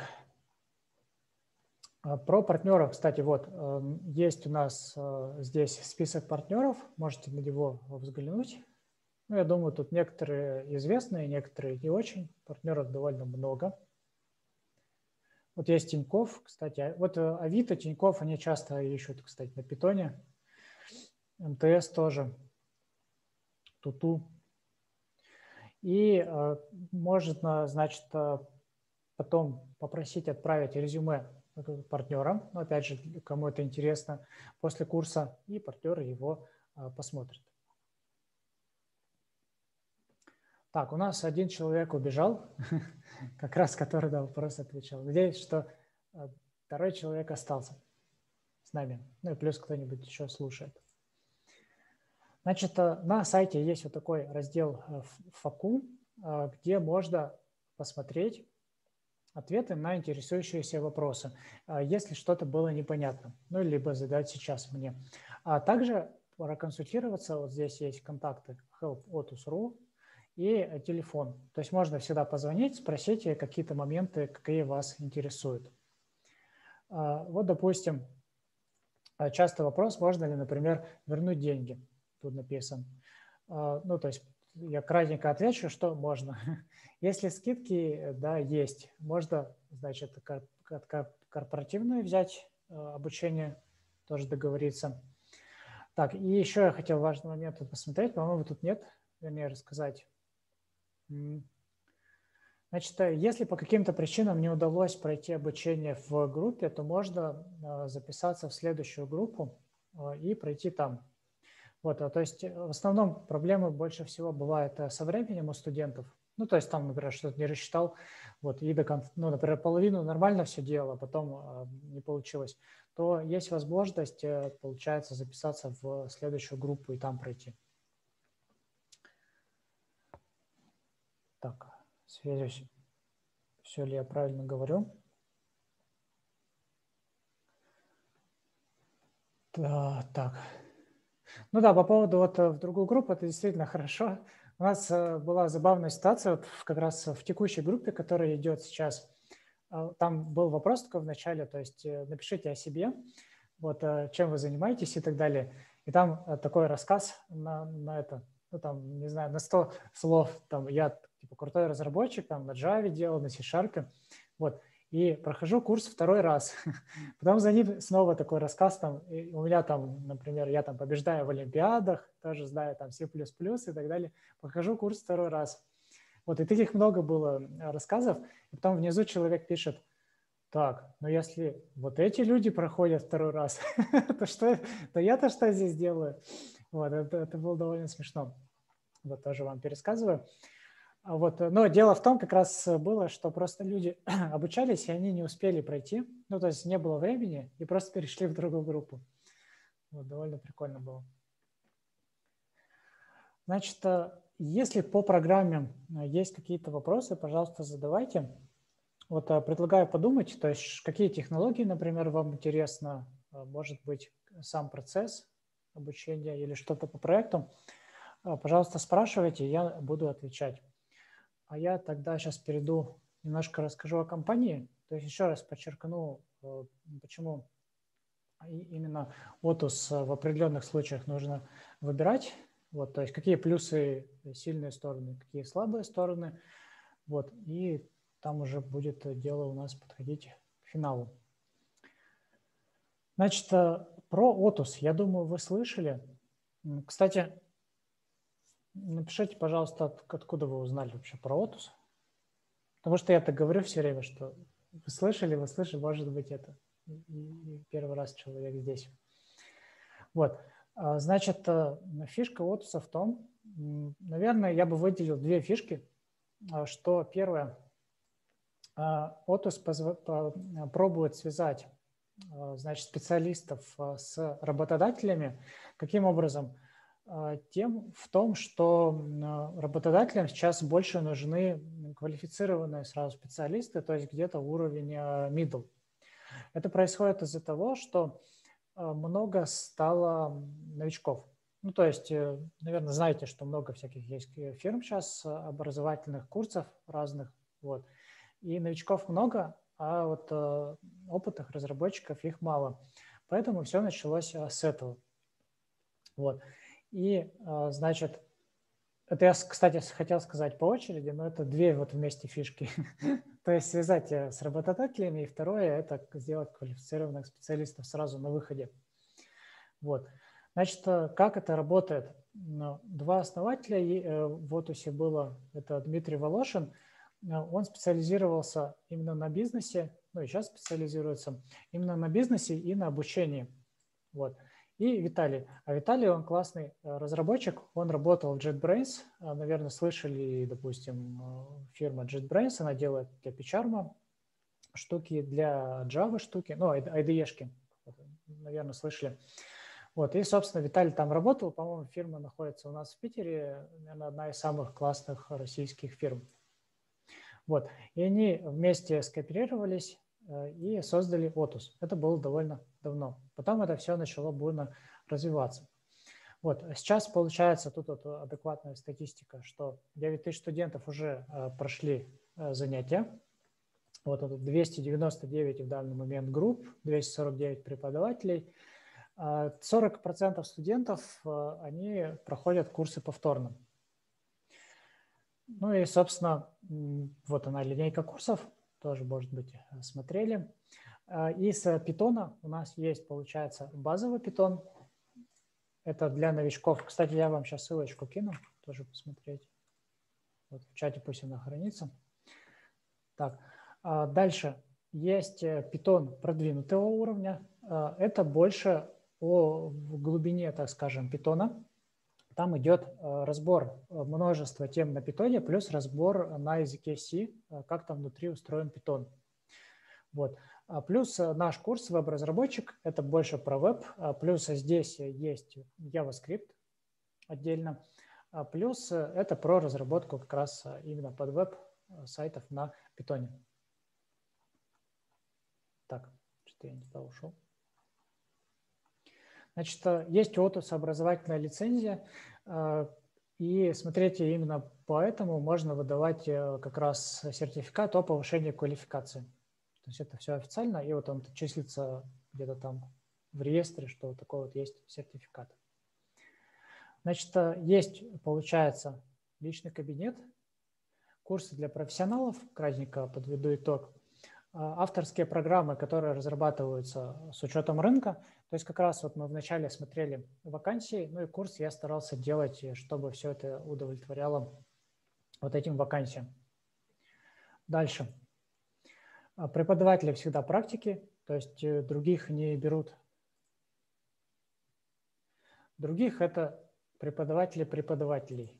Про партнеров, кстати, вот, есть у нас здесь список партнеров, можете на него взглянуть. Ну, я думаю, тут некоторые известные, некоторые не очень. Партнеров довольно много. Вот есть Тинькофф, кстати. Вот Авито, Тинькофф, они часто ищут, кстати, на Питоне. МТС тоже. Туту. И можно, значит, потом попросить отправить резюме партнерам, но опять же, кому это интересно, после курса, и партнеры его посмотрят. Так, у нас один человек убежал, как раз который на вопрос отвечал. Надеюсь, что второй человек остался с нами. Ну и плюс кто-нибудь еще слушает. Значит, на сайте есть вот такой раздел «Факу», где можно посмотреть ответы на интересующиеся вопросы, если что-то было непонятно, ну, либо задать сейчас мне. А также проконсультироваться, вот здесь есть контакты help.otus.ru и телефон. То есть можно всегда позвонить, спросить какие-то моменты, какие вас интересуют. Вот, допустим, частый вопрос, можно ли, например, вернуть деньги. Тут написан. Ну, то есть я кратенько отвечу, что можно. Если скидки, да, есть, можно, значит, корпоративное взять обучение, тоже договориться. Так, и еще я хотел важный момент тут посмотреть, по-моему, тут нет, вернее, рассказать. Значит, если по каким-то причинам не удалось пройти обучение в группе, то можно записаться в следующую группу и пройти там. Вот, то есть в основном проблемы больше всего бывают со временем у студентов. Ну, то есть там, например, что-то не рассчитал, вот, и ну, например, половину нормально все делал, а потом не получилось, то есть возможность, получается, записаться в следующую группу и там пройти. Так, свяжусь. Все ли я правильно говорю? Да, так. Ну да, по поводу вот в другую группу, это действительно хорошо. У нас была забавная ситуация, вот как раз в текущей группе, которая идет сейчас. Там был вопрос такой в начале, то есть напишите о себе, вот чем вы занимаетесь и так далее. И там такой рассказ на это, ну там, не знаю, на 100 слов, там я типа крутой разработчик, там на Java делал, на C-Sharp, вот. И прохожу курс второй раз. Потом за ним снова такой рассказ, там, у меня там, например, я там побеждаю в олимпиадах, тоже знаю там C++ и так далее. Прохожу курс второй раз. Вот, и таких много было рассказов. И потом внизу человек пишет, так, ну если вот эти люди проходят второй раз, то я-то что здесь делаю? Вот, это было довольно смешно. Вот тоже вам пересказываю. Вот. Но дело в том, как раз было, что просто люди обучались, и они не успели пройти. Ну, то есть не было времени, и просто перешли в другую группу. Вот, довольно прикольно было. Значит, если по программе есть какие-то вопросы, пожалуйста, задавайте. Вот предлагаю подумать, то есть какие технологии, например, вам интересно, может быть, сам процесс обучения или что-то по проекту. Пожалуйста, спрашивайте, я буду отвечать. А я тогда сейчас перейду, немножко расскажу о компании. То есть еще раз подчеркну, почему именно Otus в определенных случаях нужно выбирать. Вот, то есть какие плюсы, сильные стороны, какие слабые стороны. Вот, и там уже будет дело у нас подходить к финалу. Значит, про Otus, я думаю, вы слышали. Кстати, напишите, пожалуйста, откуда вы узнали вообще про Otus. Потому что я так говорю все время, что вы слышали, может быть, это первый раз человек здесь. Вот, значит, фишка Otus в том, наверное, я бы выделил две фишки, что первое, Otus пробует связать, значит, специалистов с работодателями. Каким образом? Тем в том, что работодателям сейчас больше нужны квалифицированные сразу специалисты, то есть где-то уровень middle. Это происходит из-за того, что много стало новичков. Ну, то есть, наверное, знаете, что много всяких есть фирм сейчас, образовательных курсов разных, вот. И новичков много, а вот опытных разработчиков их мало. Поэтому все началось с этого. Вот. И, значит, это я, кстати, хотел сказать по очереди, но это две вот вместе фишки. То есть связать с работодателями, и второе – это сделать квалифицированных специалистов сразу на выходе. Вот. Значит, как это работает? Два основателя в Otus было, это Дмитрий Волошин, он специализировался именно на бизнесе, ну и сейчас специализируется именно на бизнесе и на обучении. Вот. И Виталий. А Виталий, он классный разработчик, он работал в JetBrains, наверное, слышали, допустим, фирма JetBrains, она делает для PyCharm штуки, для Java штуки, ну, IDE-шки, наверное, слышали. Вот, и, собственно, Виталий там работал, по-моему, фирма находится у нас в Питере, наверное, одна из самых классных российских фирм. Вот, и они вместе скооперировались и создали Otus. Это было довольно давно. Потом это все начало бурно развиваться. Вот, сейчас получается, тут вот адекватная статистика, что 9000 студентов уже прошли занятия. Вот это 299 в данный момент групп, 249 преподавателей. 40% студентов, они проходят курсы повторно. Ну и, собственно, вот она линейка курсов, тоже, может быть, смотрели. Из Python у нас есть, получается, базовый Python. Это для новичков. Кстати, я вам сейчас ссылочку кину, тоже посмотреть. Вот в чате пусть она хранится. Так, дальше есть Python продвинутого уровня. Это больше о глубине, так скажем, Python. Там идет разбор множества тем на Python, плюс разбор на языке C, как там внутри устроен Python. Вот. Плюс наш курс веб-разработчик, это больше про веб, плюс здесь есть JavaScript отдельно, плюс это про разработку как раз именно под веб сайтов на Python. Так, что я не туда ушел. Значит, есть у Otus образовательная лицензия, и смотрите, именно поэтому можно выдавать как раз сертификат о повышении квалификации. То есть это все официально, и вот он числится где-то там в реестре, что вот такой вот есть сертификат. Значит, есть, получается, личный кабинет, курсы для профессионалов, кратенько подведу итог, авторские программы, которые разрабатываются с учетом рынка. То есть как раз вот мы вначале смотрели вакансии, ну и курс я старался делать, чтобы все это удовлетворяло вот этим вакансиям. Дальше. Преподаватели всегда практики, то есть других не берут. Других это преподаватели преподавателей.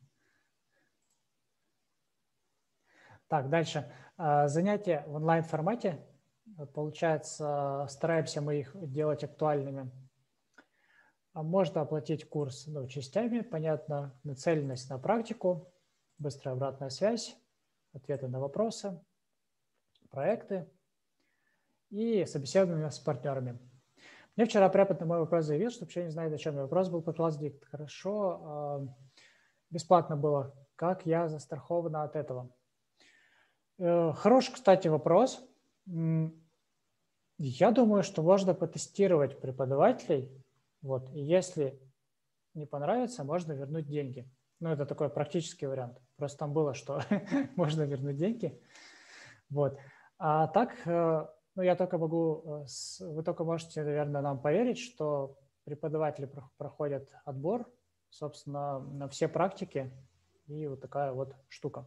Так, дальше. Занятия в онлайн-формате. Получается, стараемся мы их делать актуальными. Можно оплатить курс частями, понятно, нацеленность на практику, быстрая обратная связь, ответы на вопросы, проекты и собеседование с партнерами. Мне вчера препод на мой вопрос заявил, что вообще не знает, зачем. Вопрос был по класс-дикт. Хорошо, бесплатно было. Как я застрахован от этого? Хороший, кстати, вопрос. Я думаю, что можно потестировать преподавателей. Вот, и если не понравится, можно вернуть деньги. Ну, это такой практический вариант. Просто там было, что можно вернуть деньги. Вот. А так, ну, я только могу, вы только можете, наверное, нам поверить, что преподаватели проходят отбор, собственно, на все практики, и вот такая вот штука.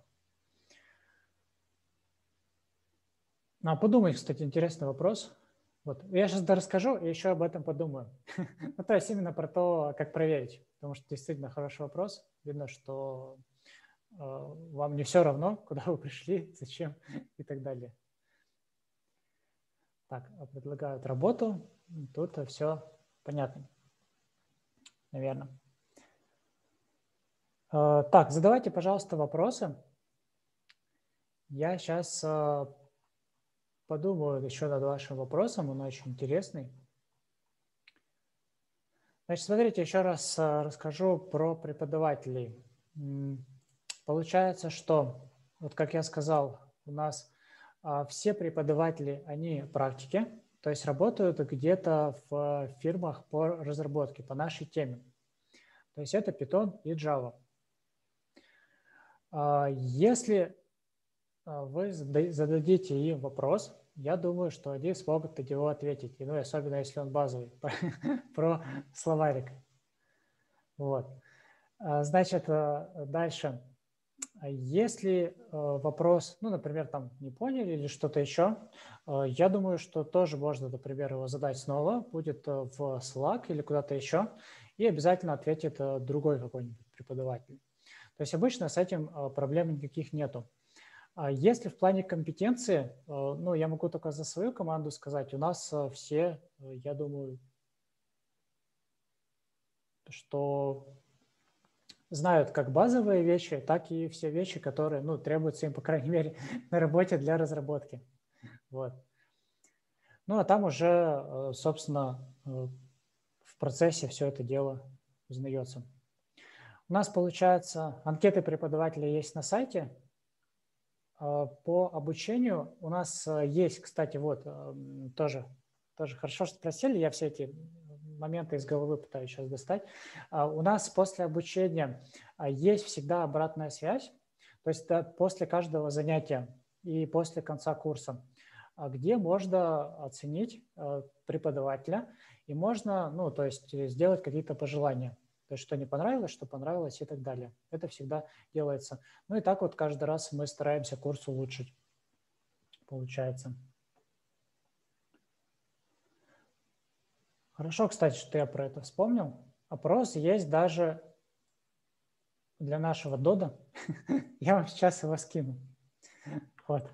Подумай, кстати, интересный вопрос. Вот. Я сейчас расскажу и еще об этом подумаю. Ну, то есть именно про то, как проверить, потому что действительно хороший вопрос. Видно, что вам не все равно, куда вы пришли, зачем и так далее. Так, предлагают работу. Тут все понятно, наверное. Так, задавайте, пожалуйста, вопросы. Я сейчас подумаю еще над вашим вопросом, он очень интересный. Значит, смотрите, еще раз расскажу про преподавателей. Получается, что, вот как я сказал, у нас все преподаватели, они практики, то есть работают где-то в фирмах по разработке, по нашей теме. То есть это Python и Java. Если вы зададите им вопрос, я думаю, что они смогут на него ответить. Ну, особенно если он базовый, про словарик. Вот. Значит, дальше. Если вопрос, ну, например, там не поняли или что-то еще, я думаю, что тоже можно, например, его задать снова, будет в Slack или куда-то еще, и обязательно ответит другой какой-нибудь преподаватель. То есть обычно с этим проблем никаких нету. Если в плане компетенции, ну, я могу только за свою команду сказать, у нас все, я думаю, что знают как базовые вещи, так и все вещи, которые, ну, требуются им, по крайней мере, на работе для разработки. Вот. Ну, а там уже, собственно, в процессе все это дело узнается. У нас, получается, анкеты преподавателя есть на сайте. По обучению у нас есть, кстати, вот, тоже хорошо, что спросили, я все эти моменты из головы пытаюсь сейчас достать. У нас после обучения есть всегда обратная связь, то есть после каждого занятия и после конца курса, где можно оценить преподавателя и можно, ну, то есть сделать какие-то пожелания. То есть что не понравилось, что понравилось и так далее. Это всегда делается. Ну и так вот каждый раз мы стараемся курс улучшить, получается. Хорошо, кстати, что я про это вспомнил. Опрос есть даже для нашего Дода. Я вам сейчас его скину. Вот.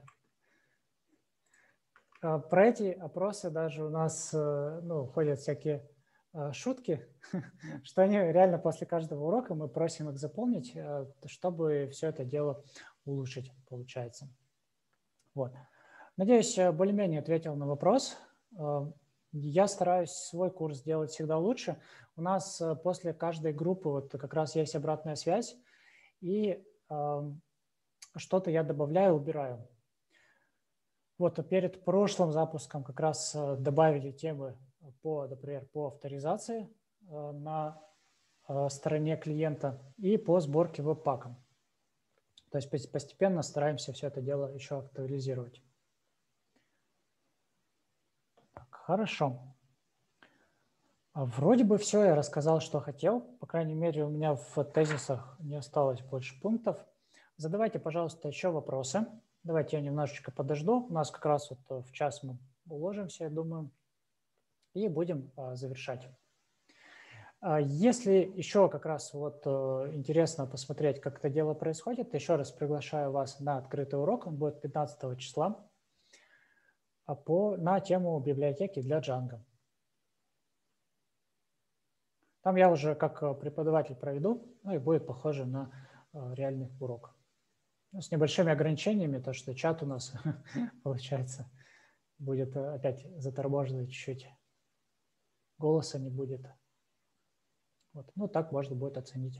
Про эти опросы даже у нас, ну, ходят всякие шутки, что они реально после каждого урока мы просим их заполнить, чтобы все это дело улучшить, получается. Вот. Надеюсь, более-менее ответил на вопрос. Я стараюсь свой курс делать всегда лучше. У нас после каждой группы вот как раз есть обратная связь, и что-то я добавляю, убираю. Вот перед прошлым запуском как раз добавили темы по, например, по авторизации на стороне клиента и по сборке веб-паком. То есть постепенно стараемся все это дело еще актуализировать. Так, хорошо. Вроде бы все я рассказал, что хотел. По крайней мере, у меня в тезисах не осталось больше пунктов. Задавайте, пожалуйста, еще вопросы. Давайте я немножечко подожду. У нас как раз вот в час мы уложимся, я думаю, и будем завершать. Если еще как раз вот интересно посмотреть, как это дело происходит, еще раз приглашаю вас на открытый урок. Он будет 15 числа на тему библиотеки для Django. Там я уже как преподаватель проведу, ну и будет похоже на реальный урок. Ну, с небольшими ограничениями, то что чат у нас, получается, будет опять заторможенный чуть-чуть. Голоса не будет. Вот. Ну, так можно будет оценить.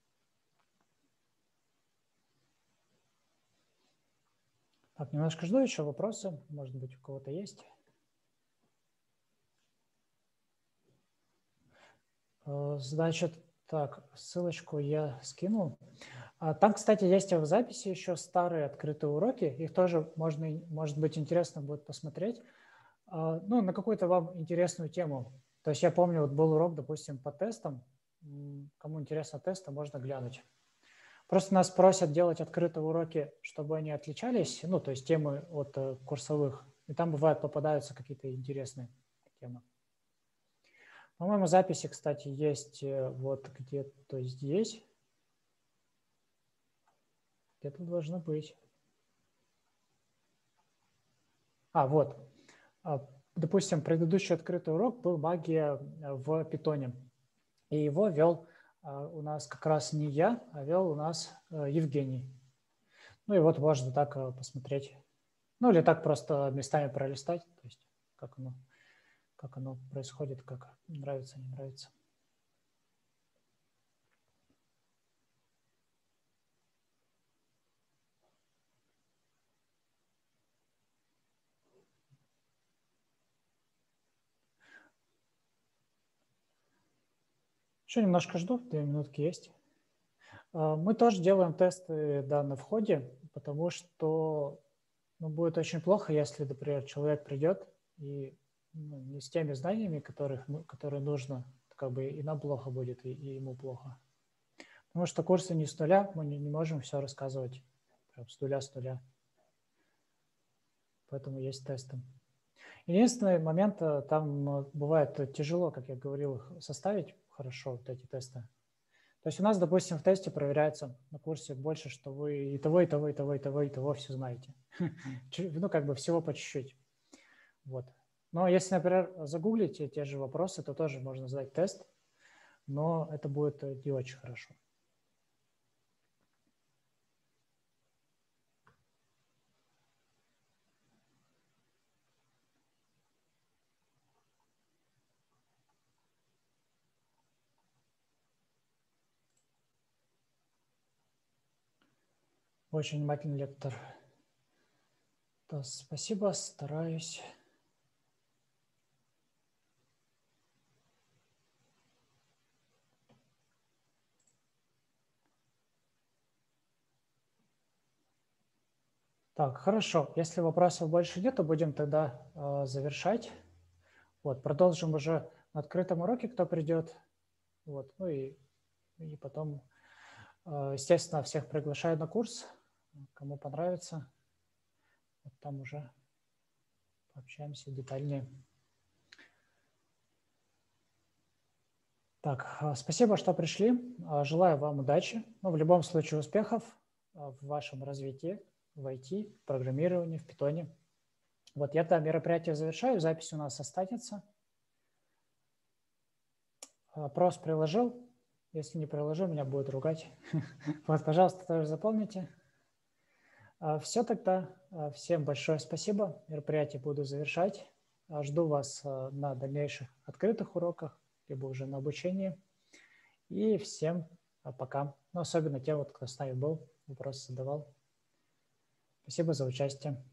Так, немножко жду еще вопросы. Может быть, у кого-то есть. Значит, так, ссылочку я скинул. Там, кстати, есть в записи еще старые открытые уроки. Их тоже может быть интересно будет посмотреть. Ну, на какую-то вам интересную тему. То есть я помню, вот был урок, допустим, по тестам. Кому интересно тесты, можно глянуть. Просто нас просят делать открытые уроки, чтобы они отличались, ну, то есть темы от курсовых. И там бывает попадаются какие-то интересные темы. По-моему, записи, кстати, есть вот где-то здесь. Где-то должно быть. Вот. Допустим, предыдущий открытый урок был магия в питоне. И его вел у нас как раз не я, а вел у нас Евгений. Ну и вот можно так посмотреть. Ну или так просто местами пролистать, то есть как оно происходит, как нравится, не нравится. Еще немножко жду, 2 минутки есть. Мы тоже делаем тесты на входе, потому что будет очень плохо, если, например, человек придет и не с теми знаниями, которые нужно, как бы и нам плохо будет, и ему плохо. Потому что курсы не с нуля, мы не можем все рассказывать прям с нуля. Поэтому есть тесты. Единственный момент, там бывает тяжело, как я говорил, составить хорошо вот эти тесты. То есть у нас, допустим, в тесте проверяется на курсе больше, что вы и того, и того, и того, и того, и того все знаете. Ну, как бы всего по чуть-чуть. Вот. Но если, например, загуглите те же вопросы, то тоже можно сдать тест, но это будет не очень хорошо. Очень внимательный лектор. Да, спасибо, стараюсь. Так, хорошо. Если вопросов больше нет, то будем тогда завершать. Вот, продолжим уже на открытом уроке, кто придет. Вот, ну и потом, естественно, всех приглашаю на курс. Кому понравится, вот там уже пообщаемся детальнее. Так, спасибо, что пришли. Желаю вам удачи. Ну, в любом случае успехов в вашем развитии, в IT, в программировании, в питоне. Вот я это мероприятие завершаю, запись у нас останется. Опрос приложил. Если не приложу, меня будут ругать. Вот, пожалуйста, тоже заполните. Все тогда. Всем большое спасибо. Мероприятие буду завершать. Жду вас на дальнейших открытых уроках, либо уже на обучении. И всем пока. Ну, особенно тем, кто с нами был, вопросы задавал. Спасибо за участие.